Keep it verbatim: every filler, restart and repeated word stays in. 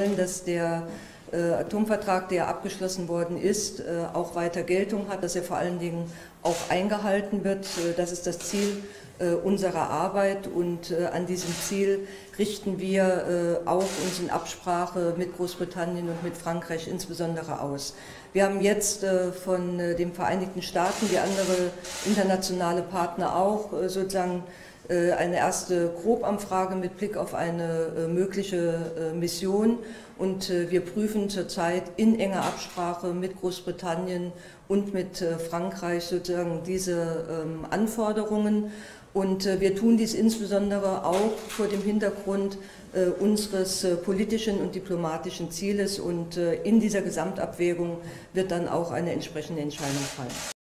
wollen, dass der äh, Atomvertrag, der abgeschlossen worden ist, äh, auch weiter Geltung hat, dass er vor allen Dingen auch eingehalten wird. Äh, das ist das Ziel äh, unserer Arbeit, und äh, an diesem Ziel richten wir äh, auch uns in Absprache mit Großbritannien und mit Frankreich insbesondere aus. Wir haben jetzt äh, von äh, den Vereinigten Staaten, wie andere internationale Partner auch, äh, sozusagen äh, eine erste Grobanfrage mit Blick auf eine äh, mögliche äh, Mission, und äh, wir prüfen zurzeit in enger Absprache mit Großbritannien und mit äh, Frankreich sozusagen diese ähm, Anforderungen. Und äh, wir tun dies insbesondere auch vor dem Hintergrund äh, unseres äh, politischen und diplomatischen Zieles, und äh, in dieser Gesamtabwägung wird dann auch eine entsprechende Entscheidung fallen.